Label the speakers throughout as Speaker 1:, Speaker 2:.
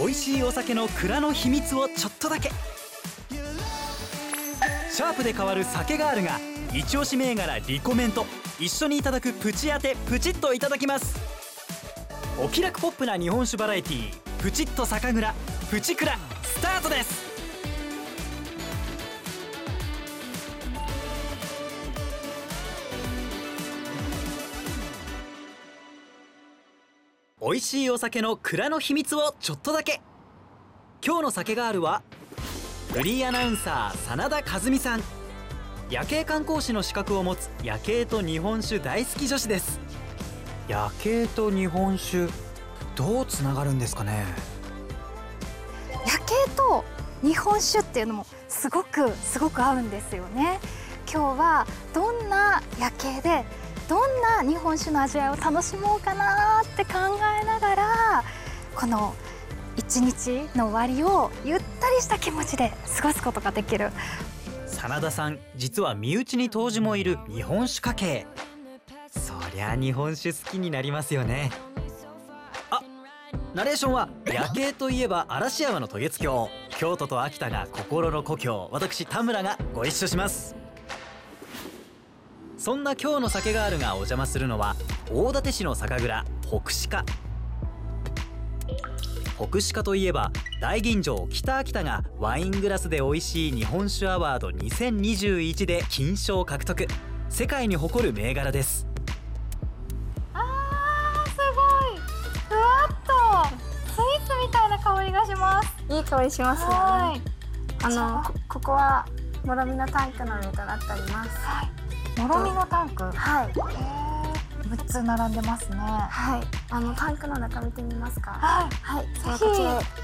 Speaker 1: 味しいお酒の蔵の秘密をちょっとだけ。シャープで変わる酒ガールが一押し銘柄リコメント一緒にいただくプチ当てプチッといただきます。お気楽ポップな日本酒バラエティープチッと酒蔵プチクラスタートです。美味しいお酒の蔵の秘密をちょっとだけ。今日の酒ガールはフリーアナウンサー真田和美さん。夜景観光士の資格を持つ夜景と日本酒大好き女子です。夜景と日本酒どうつながるんですかね。
Speaker 2: 夜景と日本酒っていうのもすごく合うんですよね。今日はどんな夜景でどんな日本酒の味わいを楽しもうかなって考えながら、この一日の終わりをゆったりした気持ちで過ごすことができる。
Speaker 1: 真田さん、実は身内に杜氏もいる日本酒家系。そりゃ日本酒好きになりますよね。あ、ナレーションは夜景といえば嵐山の渡月橋、京都と秋田が心の故郷、私田村がご一緒します。そんな今日の酒ガールがお邪魔するのは大館市の酒蔵北歯科。北歯科といえば大吟醸北秋田がワイングラスで美味しい日本酒アワード2021で金賞獲得、世界に誇る銘柄です。
Speaker 2: すごいふわっとスイーツみたいな香りがします。
Speaker 3: いい香りしますよね。ここはもろみのタンクの上となっております。
Speaker 2: もろみのタンク。
Speaker 3: はい。
Speaker 2: 6つ並んでますね。
Speaker 3: はい。タンクの中見てみますか。
Speaker 2: はい。
Speaker 3: はい。
Speaker 2: ぜひ。
Speaker 3: こちらへ。
Speaker 2: す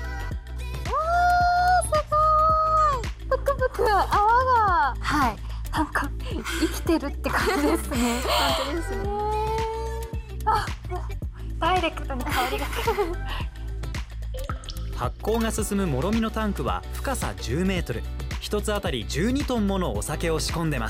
Speaker 2: ごい。ぷくぷく泡が。はい。なんか生きてるって感じですね。
Speaker 3: 本当ですね。
Speaker 2: あ、ダイレクトに香りがする。
Speaker 1: 発酵が進むもろみのタンクは深さ10メートル、一つあたり12トンものお酒を仕込んでます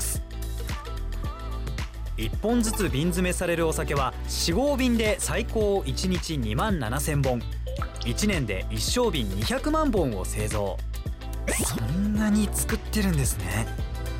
Speaker 1: 。1本ずつ瓶詰めされるお酒は4合瓶で最高1日2万7000本、1年で一升瓶200万本を製造。そんなに作ってるんですね。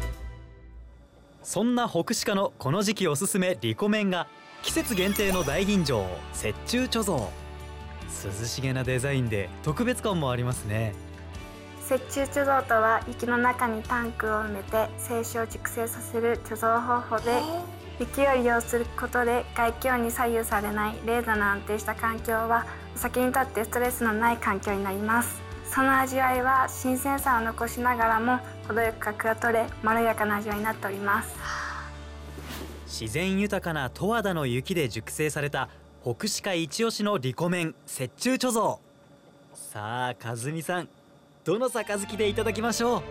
Speaker 1: そんな北歯科のこの時期おすすめリコメンが季節限定の大吟醸雪中貯蔵。涼しげなデザインで特別感もありますね。
Speaker 3: 雪中貯蔵とは雪の中にタンクを埋めて清酒を熟成させる貯蔵方法で、雪を利用することで外気温に左右されない冷度の安定した環境はお酒にとってストレスのない環境になります。その味わいは新鮮さを残しながらも程よく角が取れ、まろやかな味わいになっております。
Speaker 1: 自然豊かな十和田の雪で熟成された北歯科一押しのリコメン雪中貯蔵。さあ和美さん、どの杯でいただきましょう。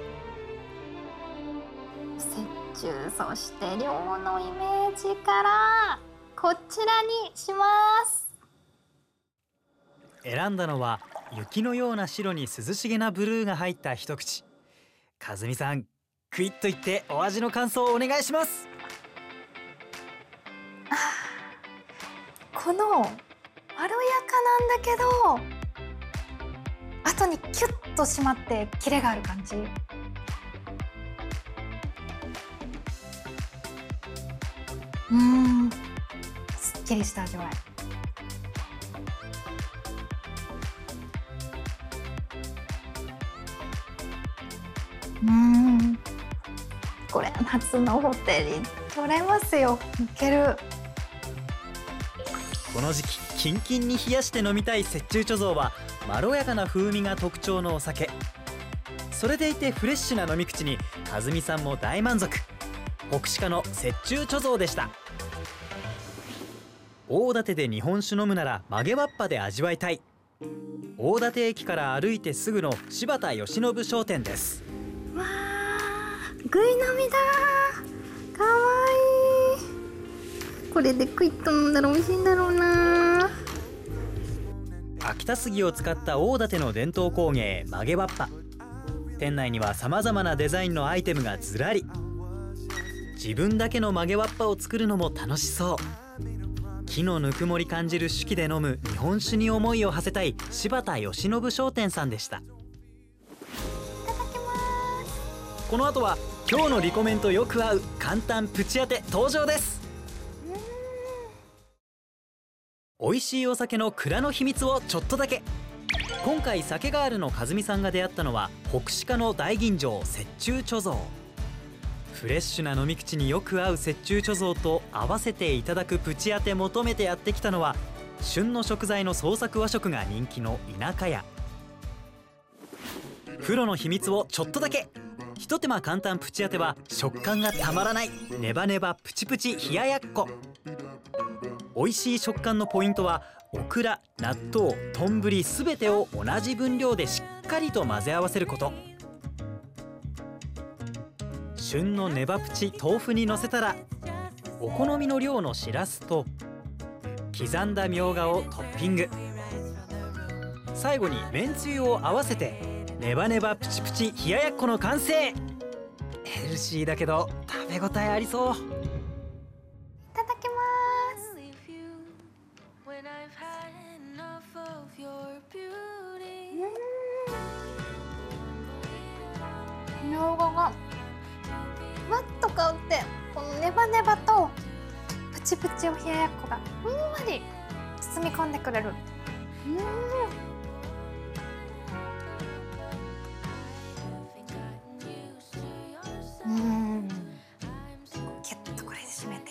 Speaker 2: 雪中、そして量のイメージからこちらにします。
Speaker 1: 選んだのは雪のような白に涼しげなブルーが入った一口。和美さん、クイッといってお味の感想をお願いします。
Speaker 2: このまろやかなんだけど後にキュッと締まってキレがある感じ。すっきりした味わい。これ夏のホテル取れますよ。いける。
Speaker 1: この時期キンキンに冷やして飲みたい雪中貯蔵はまろやかな風味が特徴のお酒。それでいてフレッシュな飲み口に和美さんも大満足。北歯科の雪中貯蔵でした。大館で日本酒飲むなら曲げわっぱで味わいたい。大館駅から歩いてすぐの柴田義信商店です。
Speaker 3: わー、ぐい飲みだー。かわいい。これでクイッと飲んだら美味しいんだろうな。
Speaker 1: 秋田杉を使った大館の伝統工芸曲げわっぱ。店内にはさまざまなデザインのアイテムがずらり。自分だけの曲げわっぱを作るのも楽しそう。 木のぬくもり感じる手記で飲む日本酒に思いを馳せたい柴田義信商店さんでした。この後は今日のリコメンとよく合う簡単プチ当て登場です。美味しいお酒の蔵の秘密をちょっとだけ。今回酒ガールの和美さんが出会ったのは北歯科の大吟醸雪中貯蔵。フレッシュな飲み口によく合う雪中貯蔵と合わせていただくプチ当て求めてやってきたのは、旬の食材の創作和食が人気の田舎屋。プロの秘密をちょっとだけ。ひと手間簡単プチ当ては食感がたまらないネバネバプチプチ冷ややっこ。美味しい食感のポイントはオクラ、納豆、豚ぶりすべてを同じ分量でしっかりと混ぜ合わせること。旬のネバプチ豆腐にのせたら、お好みの量のしらすと刻んだみょうがをトッピング。最後にめんつゆを合わせてネバネバプチプチ冷ややっこの完成。ヘルシーだけど食べ応えありそう。
Speaker 2: いただきます。みょうががふわっと香って、このネバネバとプチプチを冷ややっこがふんわり包み込んでくれる。キュッとこれで締めて。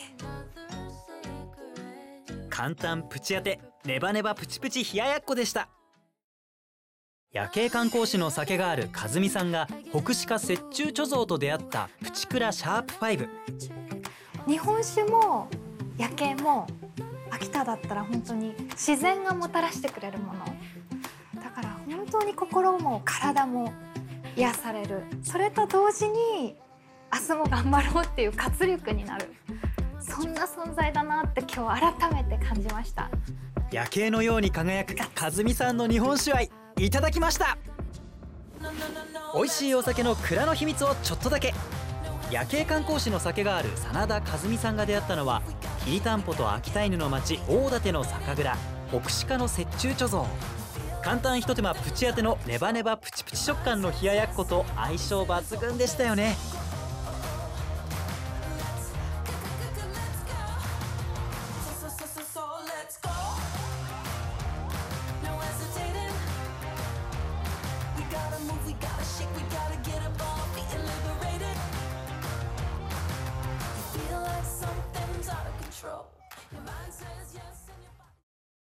Speaker 1: 簡単プチ当てネバネバプチプチ冷ややっこでした。夜景観光士の酒ガール和美さんが北歯科雪中貯蔵と出会ったプチクラシャープ5。
Speaker 2: 日本酒も夜景も秋田だったら本当に自然がもたらしてくれるものだから、本当に心も体も癒される。それと同時に明日も頑張ろうっていう活力になる、そんな存在だなって今日改めて感じました。
Speaker 1: 夜景のように輝く和美さんの日本酒愛いただきました。美味しいお酒の蔵の秘密をちょっとだけ。夜景観光士の酒ガール真田和美さんが出会ったのはきりたんぽと秋田犬の町大館の酒蔵北歯科の雪中貯蔵。簡単ひと手間プチ当てのネバネバプチプチ食感の冷ややっこと相性抜群でしたよね。
Speaker 4: Your mind says yes.